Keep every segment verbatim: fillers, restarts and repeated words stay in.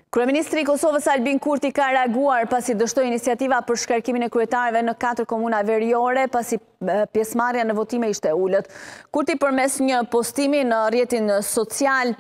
Kryeministri i Kosovës Albin Kurti ka reaguar pasi dështoi iniciativa për shkarkimin e kryetarëve në katër komuna veriore pasi pjesëmarrja në votime ishte ulët. Kurti përmes një postimi në rrjetin social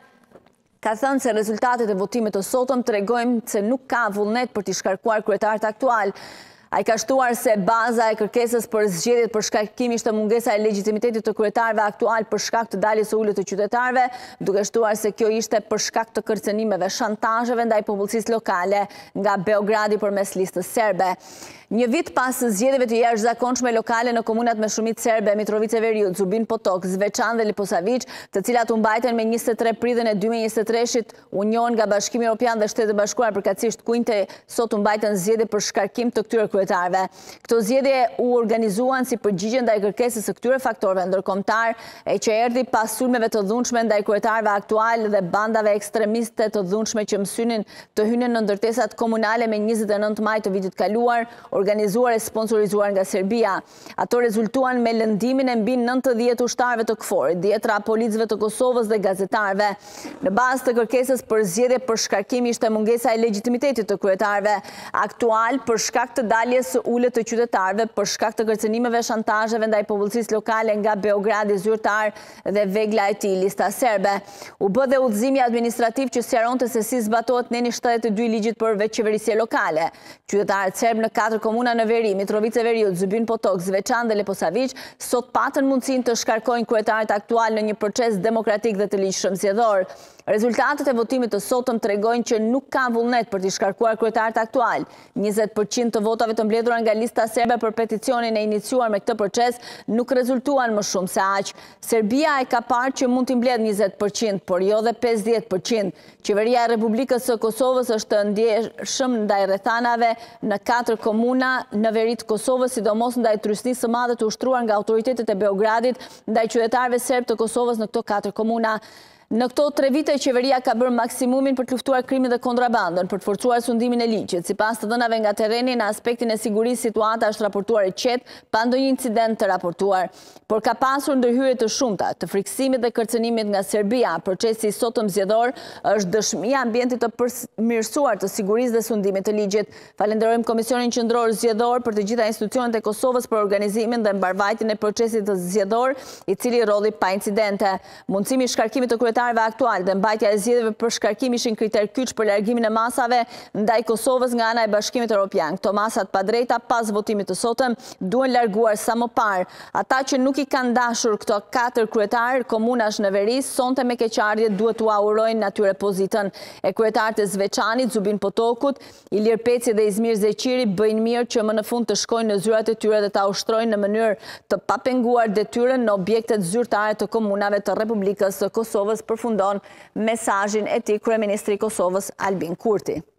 ka thënë se rezultatet e votimit të sotëm tregojnë se nuk ka vullnet për t'i shkarkuar kryetarët aktual. Ai ka shtuar se baza e kërkesës për zgjedhjet për shkarkim ishte mungesa e legjitimitetit të kryetarëve aktual për shkak të daljes së ulët të qytetarëve, duke shtuar se kjo ishte për shkak të kërcënimeve, shantazheve ndaj popullsisë lokale nga Beogradi përmes listës serbe. Një vit pas zgjedhjeve të jashtëzakonshme lokale në komunat me shumicë serbe, Mitrovica e Veriut, Zubin Potok, Zvečan dhe Liposavić, të cilat u mbajtën me njëzet e tre pritën e dy mijë e njëzet e treshit, Union nga Bashkimi Evropian dhe Shtetet e Bashkuara përkatësisht kujnte sot u mbajtën zgjedhje për shkarkim të këtyre kryetarëve. Këto zgjedhje u organizuan si përgjigje ndaj kërkesës së këtyre faktorëve ndërkombëtar, e që erdhi pas sulmeve të dhunshme ndaj kryetarëve aktual dhe bandave ekstremiste të dhunshme që mësynin të hynin në ndërtesat komunale me njëzet e nëntë maj të vitit kaluar, organizuar e sponsorizuar nga Serbia. Ato rezultuan me lëndimin e mbi nëntëdhjetë ushtarëve të KFOR-it, dhjetra policëve të Kosovës dhe gazetarëve. Në bazë të kërkesës për zgjedhje për shkarkim ishte mungesa e legjitimitetit të kryetarëve aktual për shkak të daljes së ulët të qytetarëve, për shkak të kërcënimeve, shantazheve ndaj popullsisë lokale nga Beogradi zyrtar dhe vegla e tij, lista serbe. U bë dhe udhëzimi administrativ që sqaronte se si zbatohet neni shtatëdhjetë e dy ligjit për veçqeverisje lokale. Qytetarët serb në katër komuna në veri, Mitrovica e Veriut, Zubin Potok, Zvečan dhe Liposavić, sot patën mundësinë të shkarkojnë kryetarët aktual në një proces demokratik dhe të ligjshëm zgjedhor. Rezultatet e votimit të sotëm tregojnë që nuk ka vullnet për t'i shkarkuar kryetarët aktual. njëzet përqind të votave të mbledhura nga lista serbe për peticionin e iniciuar me këtë proces nuk rezultuan më shumë se aq. Serbia e ka parë që mund t'i mbledh njëzet përqind, por jo dhe pesëdhjetë përqind. Qeveria e Republikës së Kosovës është ndjeshëm ndaj rrethanave në katër komuna në veri të Kosovës, sidomos ndaj trysnisë së madhe të ushtruar nga autoritetet e Beogradit ndaj qytetarëve serb të Kosovës në këto katër komuna. Në këto tre vite, qeveria ka bërë maksimumin për të luftuar krimin dhe kontrabandën, për të forcuar sundimin e ligjit. Sipas të dhënave nga terreni, në aspektin e sigurisë, situata është raportuar e qetë, pa ndonjë incident të raportuar. Por ka pasur ndërhyrje të shumta, të friksimit dhe kërcënimit nga Serbia. Procesi i sotëm zgjedhor është dëshmi e ambientit të përmirësuar të sigurisë dhe sundimit të ligjit. Falenderojmë Komisionin Qendror Zgjedhor për të gjitha institucionet e Kosovës për organizimin dhe mbarvajtjen e procesit të zgjedhor, i cili rodhi pa incidente. Mundësimi i shkarkimit të kryetarëve aktual dhe mbajtja e zgjedhjeve për shkarkim ishin kriter kyç për largimin e masave ndaj Kosovës nga ana e Bashkimit Evropian. Këto masat pa drejta pas votimit të sotëm duhen larguar sa më parë. Ata që nuk i kanë dashur këto katër kryetarë komunash në veri, sonte me keqardhje duhet t'u urojnë atyre pozitën. E kryetarët e Zvečanit, Zubin Potokut, Ilir Peci dhe Izmir Zeqiri bëjnë mirë që më në fund të shkojnë në zyrat e tyre dhe ta ushtrojnë në mënyrë të papenguar detyrën në objektet zyrtare të komunave të Republikës së Kosovës, përfundon mesazhin e tij kryeministri i Kosovës Albin Kurti.